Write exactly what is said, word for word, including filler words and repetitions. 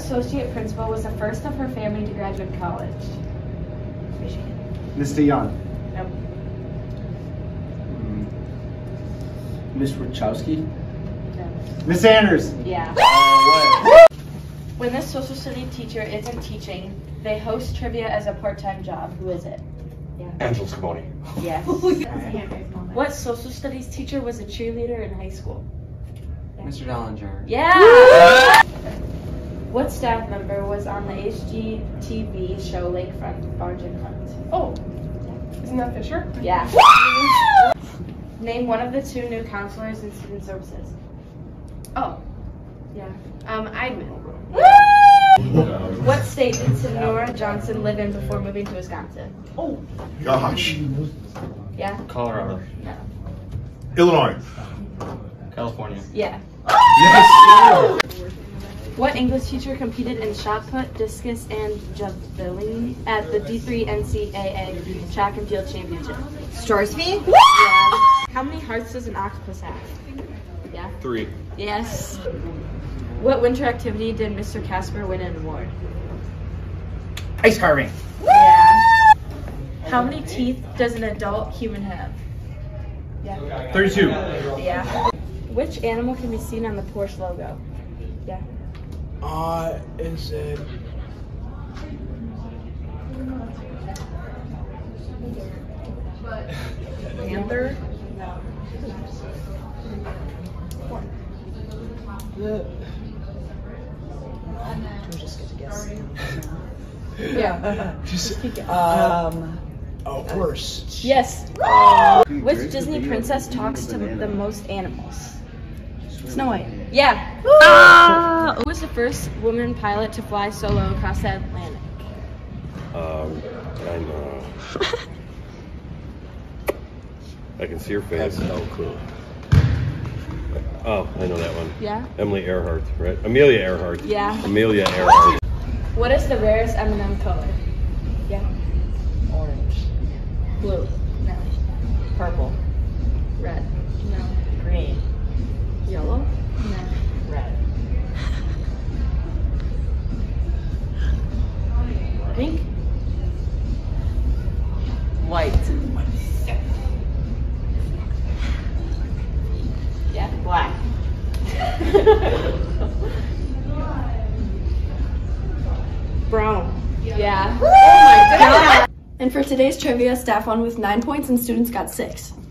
associate principal was the first of her family to graduate college? Michigan. Mister Young. Nope. Mm. Miss Wachowski. No. Miss Anders. Yeah. Uh, When this social studies teacher isn't teaching, they host trivia as a part-time job. Who is it? Yeah. Angela Scaboni. Yes. What social studies teacher was a cheerleader in high school? Yeah. Mister Dollinger. Yeah! What staff member was on the H G T V show Lakefront Barge and Hunt? Oh, isn't that Fisher? Yeah. Name one of the two new counselors in student services. Oh, Yeah. um, Eidman. What state did Sonora Johnson live in before moving to Wisconsin? Oh, Gosh. Yeah? Colorado. No. Illinois. California. Yeah. Yes. What English teacher competed in shot put, discus, and javelin at the D three N C A A Track and Field Championship? Strarsby? Yeah. How many hearts does an octopus have? Yeah. Three. Yes. What winter activity did Mister Casper win an award? ice carving. Yeah. How many teeth does an adult human have? Yeah. thirty-two. Yeah. Which animal can be seen on the Porsche logo? Yeah. Uh, is it? Panther? No. The, Just get to guess. Yeah. just, Just um, a horse. Yes. Which Disney princess talks to the most animals? Snow White. Yeah. Ah! Who was the first woman pilot to fly solo across the Atlantic? Um, I'm, uh... I can see her face. No clue. Oh, I know that one. Yeah. Emily Earhart, right? Amelia Earhart. Yeah. Amelia Earhart. What is the rarest M and M color? Yeah. Orange. Blue. No. Purple. Red. No. Green. Yellow. No. Red. Pink. White. Yeah. Black. Brown. Yeah. Oh my god! And for today's trivia, staff won with nine points and students got six.